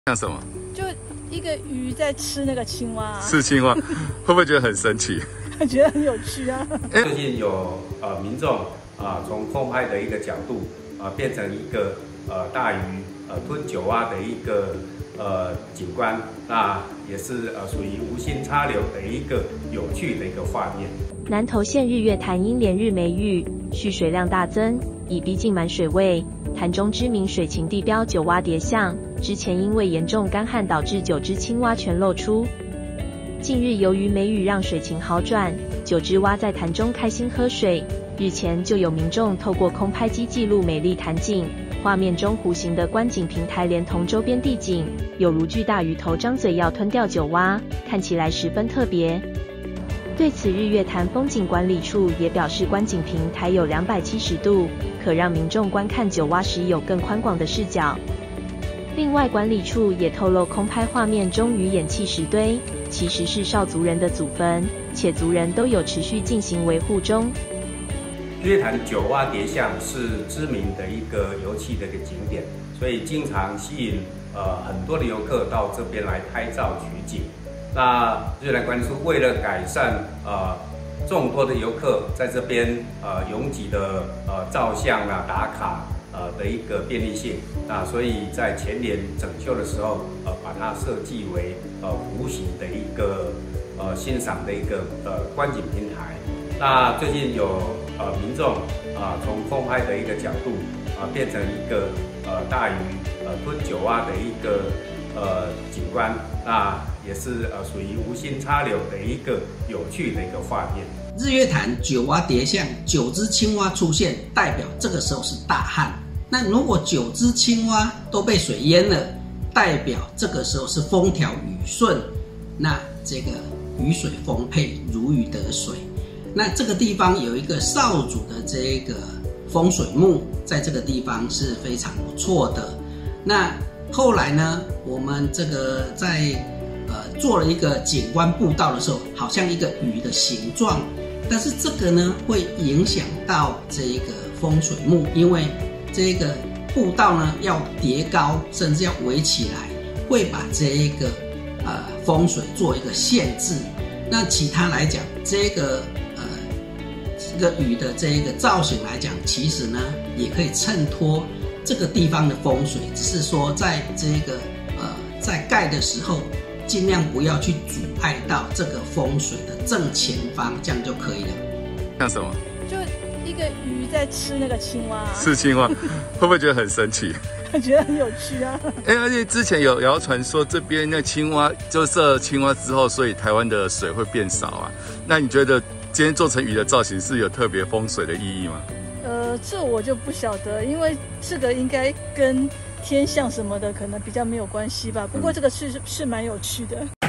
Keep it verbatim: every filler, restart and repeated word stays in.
像什么？ 就一个鱼在吃那个青蛙、啊， 吃青蛙，会不会觉得很神奇？ 觉得很有趣啊。 最近有呃民众啊从空拍的一个角度啊变成一个呃大鱼呃吞酒蛙的一个呃景观，那也是呃属于无心插柳的一个有趣的一个画面。 南投县日月潭因连日梅雨，蓄水量大增，已逼近满水位。潭中知名水禽地标九蛙蝶象，之前因为严重干旱导致九只青蛙全露出。近日由于梅雨让水情好转，九只蛙在潭中开心喝水。日前就有民众透过空拍机记录美丽潭景，画面中弧形的观景平台连同周边地景，有如巨大鱼头张嘴要吞掉九蛙，看起来十分特别。对此，日月潭风景管理处也表示，观景平台有两百七十度，可让民众观看九蛙时有更宽广的视角。另外，管理处也透露，空拍画面中鱼眼弃石堆其实是少族人的祖坟，且族人都有持续进行维护中。 日月潭九蛙蝶象是知名的一个游憩的一个景点，所以经常吸引呃很多的游客到这边来拍照取景。那日月潭管理处为了改善呃众多的游客在这边呃拥挤的呃照相啊打卡呃的一个便利性，那所以在前年整修的时候呃把它设计为呃弧形的一个呃欣赏的一个呃观景平台。那最近有呃民众啊、呃、从空拍的一个角度啊、呃、变成一个呃大鱼呃吞九蛙的一个呃景观，那也是呃属于无心插柳的一个有趣的一个画面。 日月潭九蛙蝶象，九只青蛙出现，代表这个时候是大旱。那如果九只青蛙都被水淹了，代表这个时候是风调雨顺，那这个雨水丰沛，如鱼得水。那这个地方有一个少主的这个风水木，在这个地方是非常不错的。那后来呢，我们这个在呃做了一个景观步道的时候，好像一个鱼的形状，但是这个呢会影响到这个风水木，因为这个步道呢要叠高，甚至要围起来，会把这一个呃风水做一个限制。那其他来讲，这个呃这个鱼的这一个造型来讲，其实呢也可以衬托这个地方的风水，只是说在这个呃在盖的时候，尽量不要去阻碍到这个风水的正前方，这样就可以了。 像什么？ 就一个鱼在吃那个青蛙、啊， 吃青蛙，会不会觉得很神奇？ 觉得很有趣啊。 哎、欸，而且之前有谣传说这边那青蛙就射青蛙之后，所以台湾的水会变少啊。那你觉得今天做成鱼的造型是有特别风水的意义吗？ 呃，这我就不晓得，因为这个应该跟天象什么的可能比较没有关系吧。不过这个是是蛮有趣的。